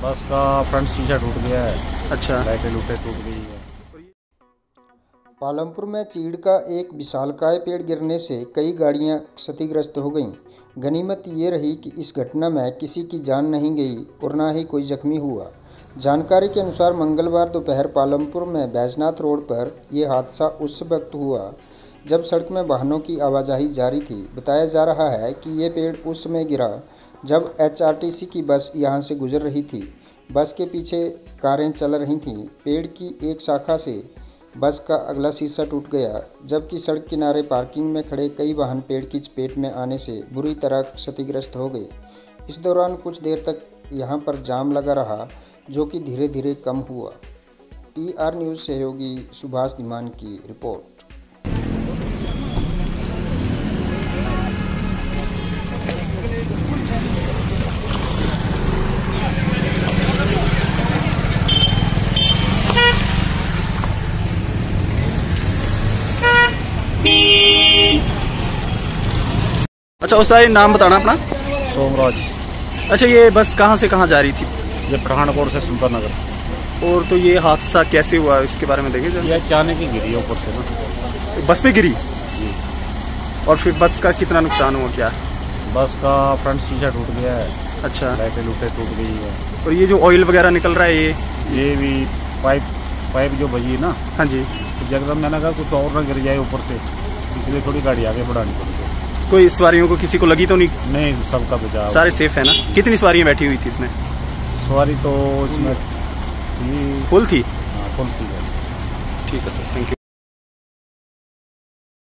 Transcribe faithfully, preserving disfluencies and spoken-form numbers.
बस का फ्रंट शीशा टूट गया है। अच्छा। लाइटें लूटें टूट गई है। पालमपुर में चीड़ का एक विशालकाय पेड़ गिरने से कई गाड़ियां क्षतिग्रस्त हो गईं। गनीमत ये रही कि इस घटना में किसी की जान नहीं गई और न ही कोई जख्मी हुआ। जानकारी के अनुसार मंगलवार दोपहर पालमपुर में बैजनाथ रोड पर यह हादसा उस वक्त हुआ जब सड़क में वाहनों की आवाजाही जारी थी। बताया जा रहा है कि ये पेड़ उस समय गिरा जब एच आर टी सी की बस यहां से गुजर रही थी। बस के पीछे कारें चल रही थीं। पेड़ की एक शाखा से बस का अगला शीशा टूट गया, जबकि सड़क किनारे पार्किंग में खड़े कई वाहन पेड़ की चपेट में आने से बुरी तरह क्षतिग्रस्त हो गए। इस दौरान कुछ देर तक यहां पर जाम लगा रहा, जो कि धीरे धीरे कम हुआ। टी आर न्यूज़ सहयोगी सुभाष धीमान की रिपोर्ट। अच्छा, उस नाम बताना अपना। सोमराज। अच्छा, ये बस कहाँ से कहाँ जा रही थी? ये पठानकोट से सुल्तान नगर। और तो ये हादसा कैसे हुआ, इसके बारे में देखिए। ये अचानक ही गिरी ऊपर से ना। बस पे गिरी? जी। और फिर बस का कितना नुकसान हुआ क्या? बस का फ्रंट शीशा टूट गया है। अच्छा। लाइटें लूटें टूट गई है। और ये जो ऑयल वगैरह निकल रहा है, ये ये भी पाइप पाइप जो बजी है ना। हाँ जी। तो जगदम मैंने कहा कुछ और ना गिर जाए ऊपर से, इसलिए थोड़ी गाड़ी आगे बढ़ानी पड़ी। कोई सवारियों को किसी को लगी तो नहीं? नहीं, सबका बचाव। सारे सेफ है ना? कितनी सवारियां बैठी हुई थी इसमें? सवारी तो इसमें फुल थी? हाँ, फुल थी। ठीक है सर, थैंक यू।